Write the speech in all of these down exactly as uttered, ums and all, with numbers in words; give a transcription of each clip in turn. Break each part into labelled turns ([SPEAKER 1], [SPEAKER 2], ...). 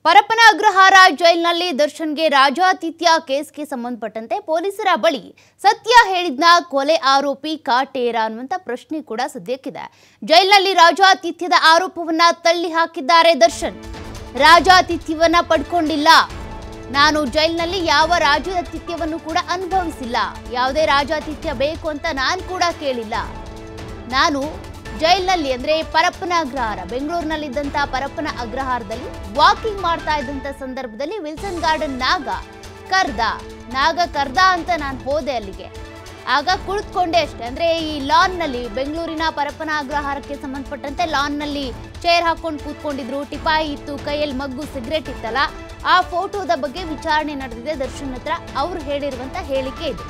[SPEAKER 1] ಪರಪ್ಪನ ಅಗ್ರಹಾರ ಜೈಲಿನಲ್ಲಿ ದರ್ಶನ್ಗೆ ರಾಜಾತಿಥ್ಯ ಕೇಸ್ಗೆ ಸಂಬಂಧಪಟ್ಟಂತೆ ಪೊಲೀಸರ ಬಳಿ ಸತ್ಯ ಹೇಳಿದ್ನ ಕೊಲೆ ಆರೋಪಿ ಕಾಟೇರ ಅನ್ನುವಂತ ಪ್ರಶ್ನೆ ಕೂಡ ಸದ್ಯಕ್ಕಿದೆ. ಜೈಲಿನಲ್ಲಿ ರಾಜಾತಿಥ್ಯದ ಆರೋಪವನ್ನ ತಳ್ಳಿ ಹಾಕಿದ್ದಾರೆ ದರ್ಶನ್. ರಾಜಾತಿಥ್ಯವನ್ನ ಪಡ್ಕೊಂಡಿಲ್ಲ, ನಾನು ಜೈಲಿನಲ್ಲಿ ಯಾವ ರಾಜಾತಿಥ್ಯವನ್ನು ಕೂಡ ಅನುಭವಿಸಿಲ್ಲ, ಯಾವುದೇ ರಾಜಾತಿಥ್ಯ ಬೇಕು ಅಂತ ನಾನು ಕೂಡ ಕೇಳಿಲ್ಲ. ನಾನು ಜೈಲಿನಲ್ಲಿ ಅಂದ್ರೆ ಪರಪ್ಪನ ಅಗ್ರಹಾರ ಬೆಂಗಳೂರಿನಲ್ಲಿದ್ದಂತ ಪರಪ್ಪನ ಅಗ್ರಹಾರದಲ್ಲಿ ವಾಕಿಂಗ್ ಮಾಡ್ತಾ ಇದ್ದಂತ ಸಂದರ್ಭದಲ್ಲಿ ವಿಲ್ಸನ್ ಗಾರ್ಡನ್ ನಾಗ ಕರ್ದ ನಾಗ ಕರ್ದ ಅಂತ ನಾನು ಹೋದೆ ಅಲ್ಲಿಗೆ. ಆಗ ಕುಳಿತುಕೊಂಡೆ ಅಷ್ಟೇ. ಅಂದ್ರೆ ಈ ಲಾನ್ ನಲ್ಲಿ ಬೆಂಗಳೂರಿನ ಪರಪ್ಪನ ಅಗ್ರಹಾರಕ್ಕೆ ಸಂಬಂಧಪಟ್ಟಂತೆ ಲಾನ್ ನಲ್ಲಿ ಚೇರ್ ಹಾಕೊಂಡು ಕೂತ್ಕೊಂಡಿದ್ರು, ಟಿಪಾಯಿ ಇತ್ತು, ಕೈಯಲ್ಲಿ ಮಗ್ಗು ಸಿಗರೇಟ್ ಇತ್ತಲ್ಲ, ಆ ಫೋಟೋದ ಬಗ್ಗೆ ವಿಚಾರಣೆ ನಡೆದಿದೆ ದರ್ಶನ್ ಹತ್ರ. ಅವ್ರು ಹೇಳಿರುವಂತ ಹೇಳಿಕೆ ಇದು.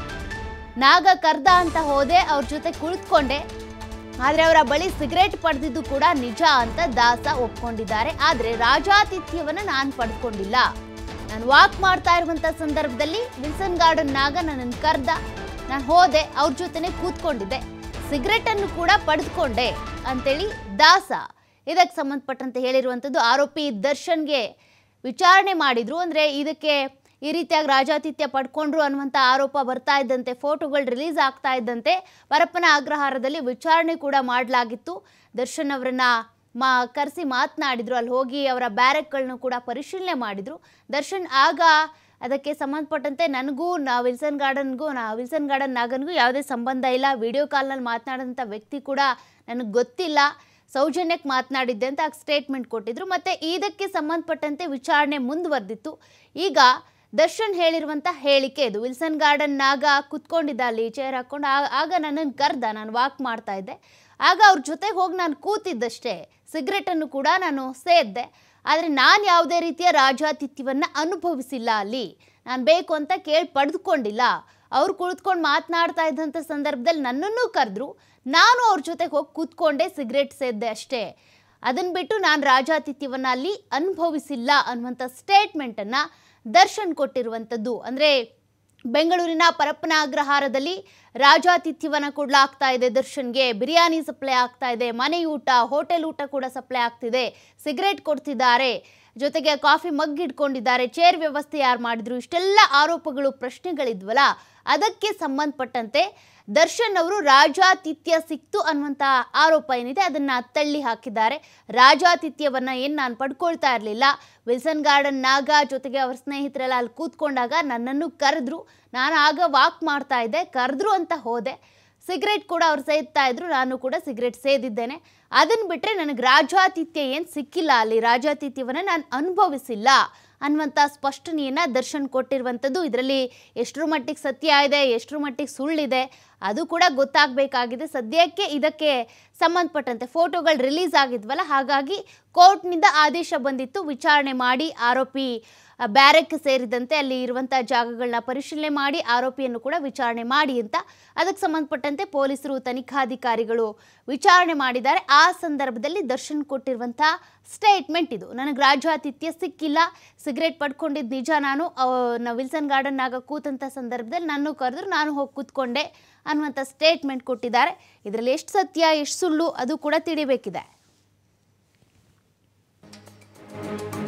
[SPEAKER 1] ನಾಗ ಕರ್ದ ಅಂತ ಹೋದೆ, ಅವ್ರ ಜೊತೆ ಕುಳಿತುಕೊಂಡೆ, ಆದ್ರೆ ಅವರ ಬಳಿ ಸಿಗರೇಟ್ ಪಡೆದಿದ್ದು ಕೂಡ ನಿಜ ಅಂತ ದಾಸ ಒಪ್ಕೊಂಡಿದ್ದಾರೆ. ಆದ್ರೆ ರಾಜಾತಿಥ್ಯವನ್ನ ನಾನು ಪಡ್ಕೊಂಡಿಲ್ಲ. ನಾನು ವಾಕ್ ಮಾಡ್ತಾ ಇರುವಂತ ಸಂದರ್ಭದಲ್ಲಿ ವಿಲ್ಸನ್ ಗಾರ್ಡನ್ ನಾಗ ನನ್ನನ್ನು ಕರ್ದ, ನಾನು ಹೋದೆ, ಅವ್ರ ಜೊತೆನೆ ಕೂತ್ಕೊಂಡಿದ್ದೆ, ಸಿಗರೇಟ್ ಅನ್ನು ಕೂಡ ಪಡೆದುಕೊಂಡೆ ಅಂತೇಳಿ ದಾಸ ಇದಕ್ಕೆ ಸಂಬಂಧಪಟ್ಟಂತೆ ಹೇಳಿರುವಂಥದ್ದು. ಆರೋಪಿ ದರ್ಶನ್ಗೆ ವಿಚಾರಣೆ ಮಾಡಿದ್ರು. ಅಂದ್ರೆ ಇದಕ್ಕೆ ಈ ರೀತಿಯಾಗಿ ರಾಜಾತಿಥ್ಯ ಪಡ್ಕೊಂಡ್ರು ಅನ್ನುವಂಥ ಆರೋಪ ಬರ್ತಾ ಇದ್ದಂತೆ, ಫೋಟೋಗಳು ರಿಲೀಸ್ ಆಗ್ತಾ ಇದ್ದಂತೆ ಪರಪ್ಪನ ಅಗ್ರಹಾರದಲ್ಲಿ ವಿಚಾರಣೆ ಕೂಡ ಮಾಡಲಾಗಿತ್ತು. ದರ್ಶನ್ ಅವರನ್ನ ಮಾ ಕರೆಸಿ ಮಾತನಾಡಿದ್ರು. ಅಲ್ಲಿ ಹೋಗಿ ಅವರ ಬ್ಯಾರಕ್ಗಳನ್ನು ಕೂಡ ಪರಿಶೀಲನೆ ಮಾಡಿದ್ರು ದರ್ಶನ್. ಆಗ ಅದಕ್ಕೆ ಸಂಬಂಧಪಟ್ಟಂತೆ ನನಗೂ ನಾ ವಿಲ್ಸನ್ ಗಾರ್ಡನ್ಗೂ ನಾ ವಿಲ್ಸನ್ ಗಾರ್ಡನ್ ನಾಗನ್ಗೂ ಯಾವುದೇ ಸಂಬಂಧ ಇಲ್ಲ, ವಿಡಿಯೋ ಕಾಲ್ನಲ್ಲಿ ಮಾತನಾಡಿದಂಥ ವ್ಯಕ್ತಿ ಕೂಡ ನನಗೆ ಗೊತ್ತಿಲ್ಲ, ಸೌಜನ್ಯಕ್ಕೆ ಮಾತನಾಡಿದ್ದೆ ಅಂತ ಸ್ಟೇಟ್ಮೆಂಟ್ ಕೊಟ್ಟಿದ್ರು. ಮತ್ತು ಇದಕ್ಕೆ ಸಂಬಂಧಪಟ್ಟಂತೆ ವಿಚಾರಣೆ ಮುಂದುವರೆದಿತ್ತು. ಈಗ ದರ್ಶನ್ ಹೇಳಿರುವಂಥ ಹೇಳಿಕೆ ಇದು. ವಿಲ್ಸನ್ ಗಾರ್ಡನ್ ನಾಗ ಕುತ್ಕೊಂಡಿದ್ದ ಅಲ್ಲಿ ಚೇರ್ ಹಾಕ್ಕೊಂಡು, ಆಗ ನನ್ನನ್ನು ಕರ್ದ, ನಾನು ವಾಕ್ ಮಾಡ್ತಾ ಇದ್ದೆ, ಆಗ ಅವ್ರ ಜೊತೆಗೆ ಹೋಗಿ ನಾನು ಕೂತಿದ್ದಷ್ಟೇ, ಸಿಗರೇಟನ್ನು ಕೂಡ ನಾನು ಸೇದ್ದೆ, ಆದರೆ ನಾನು ಯಾವುದೇ ರೀತಿಯ ರಾಜಾತಿಥ್ಯವನ್ನು ಅನುಭವಿಸಿಲ್ಲ. ಅಲ್ಲಿ ನಾನು ಬೇಕು ಅಂತ ಕೇಳಿ ಪಡೆದುಕೊಂಡಿಲ್ಲ. ಅವ್ರು ಕುಳಿತುಕೊಂಡು ಮಾತನಾಡ್ತಾ ಇದ್ದಂಥ ಸಂದರ್ಭದಲ್ಲಿ ನನ್ನನ್ನು ಕರೆದ್ರು, ನಾನು ಅವ್ರ ಜೊತೆಗೆ ಹೋಗಿ ಕೂತ್ಕೊಂಡೆ, ಸಿಗರೇಟ್ ಸೇದ್ದೆ ಅಷ್ಟೇ. ಅದನ್ನು ಬಿಟ್ಟು ನಾನು ರಾಜಾತಿಥ್ಯವನ್ನು ಅಲ್ಲಿ ಅನುಭವಿಸಿಲ್ಲ ಅನ್ನುವಂಥ ಸ್ಟೇಟ್ಮೆಂಟನ್ನು ದರ್ಶನ್ ಕೊಟ್ಟಿರುವಂಥದ್ದು. ಅಂದರೆ ಬೆಂಗಳೂರಿನ ಪರಪ್ಪನ ಅಗ್ರಹಾರದಲ್ಲಿ ರಾಜಾತಿಥ್ಯವನ್ನು ಕೊಡಲಾಗ್ತಾ ಇದೆ ದರ್ಶನ್ಗೆ. ಬಿರಿಯಾನಿ ಸಪ್ಲೈ ಆಗ್ತಾ ಇದೆ, ಮನೆ ಊಟ, ಹೋಟೆಲ್ ಊಟ ಕೂಡ ಸಪ್ಲೈ ಆಗ್ತಿದೆ, ಸಿಗರೇಟ್ ಕೊಡ್ತಿದ್ದಾರೆ, ಜೊತೆಗೆ ಕಾಫಿ ಮಗ್ ಇಟ್ಕೊಂಡಿದ್ದಾರೆ, ಚೇರ್ ವ್ಯವಸ್ಥೆ ಯಾರು ಮಾಡಿದ್ರು, ಇಷ್ಟೆಲ್ಲ ಆರೋಪಗಳು ಪ್ರಶ್ನೆಗಳಿದ್ವಲ್ಲ, ಅದಕ್ಕೆ ಸಂಬಂಧಪಟ್ಟಂತೆ ದರ್ಶನ್ ಅವರು ರಾಜಾತಿಥ್ಯ ಸಿಕ್ತು ಅನ್ನುವಂಥ ಆರೋಪ ಏನಿದೆ ಅದನ್ನು ತಳ್ಳಿ ಹಾಕಿದ್ದಾರೆ. ರಾಜಾತಿಥ್ಯವನ್ನ ಏನು ನಾನು ಪಡ್ಕೊಳ್ತಾ ಇರಲಿಲ್ಲ, ವಿಲ್ಸನ್ ಗಾರ್ಡನ್ ನಾಗ ಜೊತೆಗೆ ಅವ್ರ ಸ್ನೇಹಿತರೆಲ್ಲ ಅಲ್ಲಿ ಕೂತ್ಕೊಂಡಾಗ ನನ್ನನ್ನು ಕರೆದ್ರು, ನಾನು ಆಗ ವಾಕ್ ಮಾಡ್ತಾ ಇದ್ದೆ, ಕರೆದ್ರು ಅಂತ ಹೋದೆ, ಸಿಗರೇಟ್ ಕೂಡ ಅವ್ರು ಸೇದ್ತಾ ಇದ್ರು, ನಾನು ಕೂಡ ಸಿಗರೇಟ್ ಸೇದಿದ್ದೇನೆ. ಅದನ್ನು ಬಿಟ್ಟರೆ ನನಗೆ ರಾಜಾತಿಥ್ಯ ಏನು ಸಿಕ್ಕಿಲ್ಲ, ಅಲ್ಲಿ ರಾಜಾತಿಥ್ಯವನ್ನು ನಾನು ಅನುಭವಿಸಿಲ್ಲ ಅನ್ನುವಂಥ ಸ್ಪಷ್ಟನೆಯನ್ನು ದರ್ಶನ್ ಕೊಟ್ಟಿರುವಂಥದ್ದು. ಇದರಲ್ಲಿ ಎಷ್ಟರ ಮಟ್ಟಿಗೆ ಸತ್ಯ ಇದೆ, ಎಷ್ಟರ ಮಟ್ಟಿಗೆ ಸುಳ್ಳಿದೆ ಅದು ಕೂಡ ಗೊತ್ತಾಗಬೇಕಾಗಿದೆ. ಸದ್ಯಕ್ಕೆ ಇದಕ್ಕೆ ಸಂಬಂಧಪಟ್ಟಂತೆ ಫೋಟೋಗಳು ರಿಲೀಸ್ ಆಗಿದ್ವಲ್ಲ, ಹಾಗಾಗಿ ಕೋರ್ಟ್ನಿಂದ ಆದೇಶ ಬಂದಿತ್ತು, ವಿಚಾರಣೆ ಮಾಡಿ ಆರೋಪಿ ಬ್ಯಾರಕ್ ಸೇರಿದಂತೆ ಅಲ್ಲಿ ಇರುವಂಥ ಜಾಗಗಳನ್ನ ಪರಿಶೀಲನೆ ಮಾಡಿ ಆರೋಪಿಯನ್ನು ಕೂಡ ವಿಚಾರಣೆ ಮಾಡಿ ಅಂತ. ಅದಕ್ಕೆ ಸಂಬಂಧಪಟ್ಟಂತೆ ಪೊಲೀಸರು, ತನಿಖಾಧಿಕಾರಿಗಳು ವಿಚಾರಣೆ ಮಾಡಿದ್ದಾರೆ. ಆ ಸಂದರ್ಭದಲ್ಲಿ ದರ್ಶನ್ ಕೊಟ್ಟಿರುವಂಥ ಸ್ಟೇಟ್ಮೆಂಟ್ ಇದು. ನನಗೆ ರಾಜಾತಿಥ್ಯ ಸಿಕ್ಕಿಲ್ಲ, ಸಿಗರೇಟ್ ಪಡ್ಕೊಂಡಿದ್ದು ನಿಜ, ನಾನು ನಾವು ವಿಲ್ಸನ್ ಗಾರ್ಡನ್ನಾಗ ಕೂತಂಥ ಸಂದರ್ಭದಲ್ಲಿ ನನ್ನ ಕರೆದ್ರು, ನಾನು ಹೋಗಿ ಕೂತ್ಕೊಂಡೆ ಅನ್ನುವಂಥ ಸ್ಟೇಟ್ಮೆಂಟ್ ಕೊಟ್ಟಿದ್ದಾರೆ. ಇದರಲ್ಲಿ ಎಷ್ಟು ಸತ್ಯ ಎಷ್ಟು ಸುಳ್ಳು ಅದು ಕೂಡ ತಿಳಿಬೇಕಿದೆ.